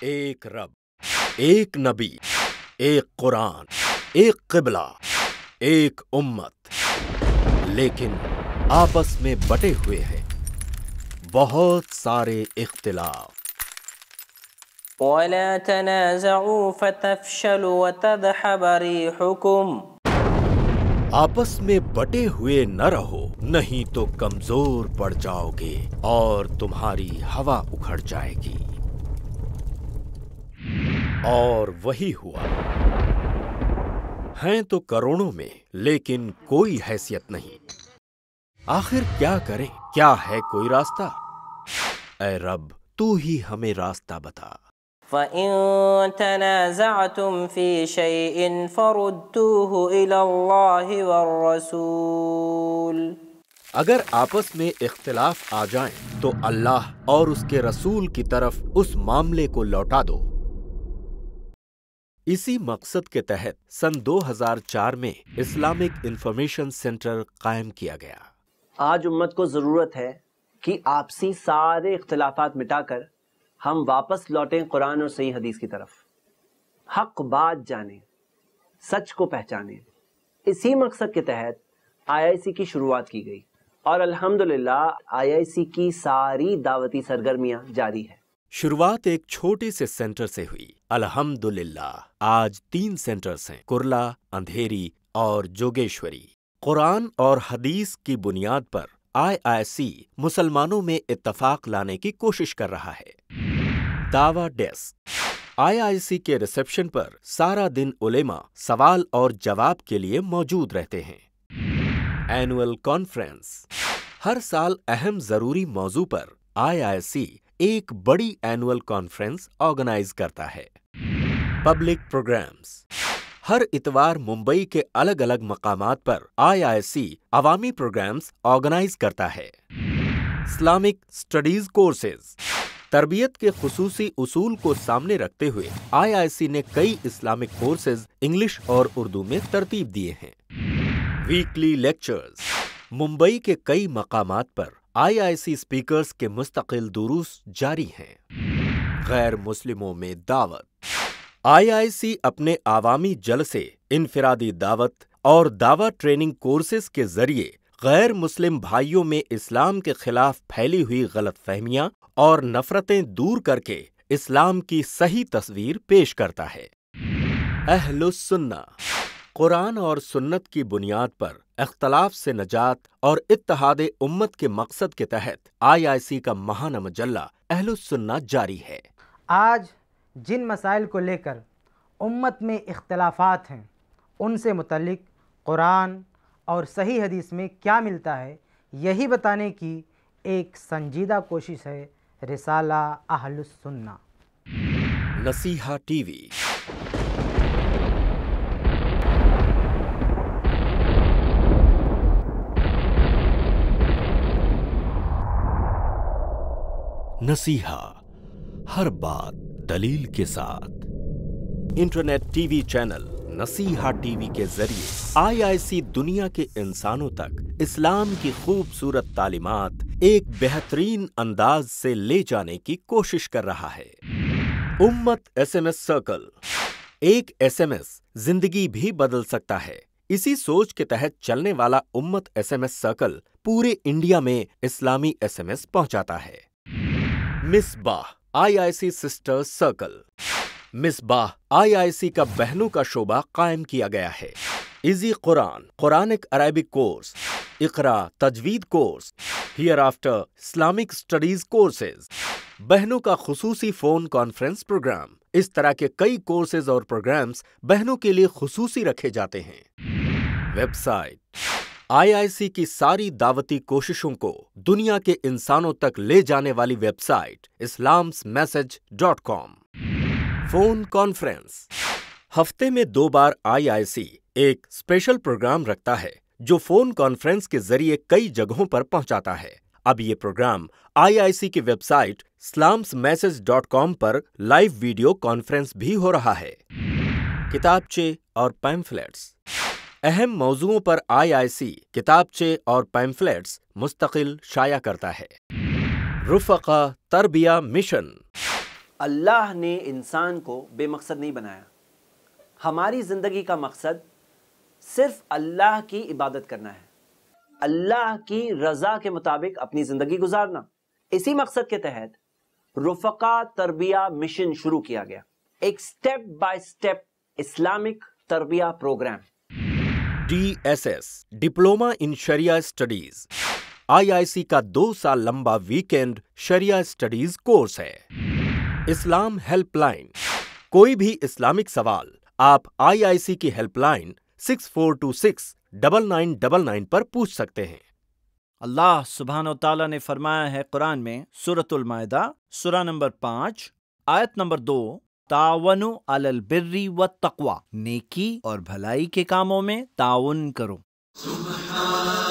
ایک رب، ایک نبی، ایک قرآن، ایک قبلہ، ایک امت، لیکن آپس میں بٹے ہوئے ہیں بہت سارے اختلاف۔ وَلَا تَنَازَعُوا فَتَفْشَلُوا وَتَذْهَبَ رِيحُكُمْ، آپس میں بٹے ہوئے نہ رہو، نہیں تو کمزور پڑ جاؤ گے اور تمہاری ہوا اکھڑ جائے گی۔ اور وہی ہوا۔ ہیں تو کروڑوں میں لیکن کوئی حیثیت نہیں۔ آخر کیا کریں؟ کیا ہے کوئی راستہ؟ اے رب، تو ہی ہمیں راستہ بتا۔ فَإِن تَنَازَعْتُمْ فِي شَيْءٍ فَرُدُّوهُ إِلَى اللَّهِ وَالرَّسُولِ، اگر آپس میں اختلاف آ جائیں تو اللہ اور اس کے رسول کی طرف اس معاملے کو لوٹا دو۔ اسی مقصد کے تحت سن 2004 میں اسلامک انفارمیشن سینٹر قائم کیا گیا۔ آج امت کو ضرورت ہے کہ آپسی سارے اختلافات مٹا کر ہم واپس لوٹیں قرآن اور صحیح حدیث کی طرف، حق بات جانیں، سچ کو پہچانیں۔ اسی مقصد کے تحت IIC کی شروعات کی گئی اور الحمدللہ IIC کی ساری دعوتی سرگرمیاں جاری ہے۔ شروعات ایک چھوٹے سے سینٹر سے ہوئی، الحمدللہ آج 3 سینٹرز ہیں، کرلا، اندھیری اور جوگیشوری۔ قرآن اور حدیث کی بنیاد پر IIC مسلمانوں میں اتفاق لانے کی کوشش کر رہا ہے۔ دعویٰ ڈیسک IIC کے ریسیپشن پر سارا دن علماء سوال اور جواب کے لیے موجود رہتے ہیں۔ اینول کانفرنس ہر سال اہم ضروری موضوع پر IIC ایک بڑی اینول کانفرنس آرگنائز کرتا ہے۔ پبلک پروگرامز ہر اتوار ممبئی کے الگ الگ مقامات پر IIC عوامی پروگرامز آرگنائز کرتا ہے۔ اسلامک اسٹڈیز کورسز تربیت کے خصوصی اصول کو سامنے رکھتے ہوئے IIC نے کئی اسلامک کورسز انگلش اور اردو میں ترتیب دیے ہیں۔ ویکلی لیکچرز ممبئی کے کئی مقامات پر IIC اسپیکرز کے مستقل دروس جاری ہیں۔ غیر مسلموں میں دعوت IIC اپنے عوامی جلسے، انفرادی دعوت اور دعویٰ ٹریننگ کورسز کے ذریعے غیر مسلم بھائیوں میں اسلام کے خلاف پھیلی ہوئی غلط فہمیاں اور نفرتیں دور کر کے اسلام کی صحیح تصویر پیش کرتا ہے۔ اہل السنہ قرآن اور سنت کی بنیاد پر اختلاف سے نجات اور اتحاد امت کے مقصد کے تحت IIC کا ماہانہ مجلہ اہل السنہ جاری ہے۔ آج جن مسائل کو لے کر امت میں اختلافات ہیں، ان سے متعلق قرآن اور صحیح حدیث میں کیا ملتا ہے، یہی بتانے کی ایک سنجیدہ کوشش ہے رسالہ اہل السنہ۔ نصیحہ ٹی وی نصیحہ ہر بات دلیل کے ساتھ۔ انٹرنیٹ ٹی وی چینل نصیحہ ٹی وی کے ذریعے IIC دنیا کے انسانوں تک اسلام کی خوبصورت تعلیمات ایک بہترین انداز سے لے جانے کی کوشش کر رہا ہے۔ امت SMS سرکل ایک SMS زندگی بھی بدل سکتا ہے۔ اسی سوچ کے تحت چلنے والا امت SMS سرکل پورے انڈیا میں اسلامی SMS پہنچاتا ہے۔ مصباح IIC سسٹر سرکل مصباح IIC کا بہنوں کا شعبہ قائم کیا گیا ہے۔ Easy Quran Quranic Arabic course, اقرا تجوید course, hereafter Islamic studies courses, بہنوں کا خصوصی فون کانفرنس پروگرام، اس طرح کے کئی کورسز اور پروگرامز بہنوں کے لیے خصوصی رکھے جاتے ہیں۔ ویب سائٹ IIC کی ساری دعوتی کوششوں کو دنیا کے انسانوں تک لے جانے والی web site islamsmessage.com۔ Phone conference ہفتے میں 2 بار IIC ایک اسپیشل پروگرام رکھتا ہے جو فون کانفرنس کے ذریعے کئی جگہوں پر پہنچاتا ہے۔ اب یہ پروگرام IIC کی ویب سائٹ islamsmessage.com پر لائیو ویڈیو کانفرنس بھی ہو رہا ہے۔ کتابچے اور پیمفلیٹس اہم موضوعوں پر IIC کتابچے اور پیمفلیٹس مستقل شائع کرتا ہے۔ رفقا تربیہ مشن اللہ نے انسان کو بے مقصد نہیں بنایا. ہماری زندگی کا مقصد صرف اللہ کی عبادت کرنا ہے، اللہ کی رضا کے مطابق اپنی زندگی گزارنا. اسی مقصد کے تحت رفقا تربیہ مشن شروع کیا گیا، ایک سٹیپ بائی سٹیپ اسلامک تربیہ programme. DSS diploma in shariah studies IIC کا 2 سال لمبا ویکینڈ شریعہ اسٹڈیز کورس ہے. اسلام ہیلپ لائن، کوئی بھی اسلامک سوال آپ IIC کی ہیلپ لائن 64269999 پر پوچھ سکتے ہیں. اللہ سبحانہ و تعالیٰ نے فرمایا ہے قرآن میں سورۃ المائدہ سورہ نمبر 5 آیت نمبر 2، تعاونوا علی البر والتقوی، نیکی اور بھلائی کے کاموں میں تعاون کرو.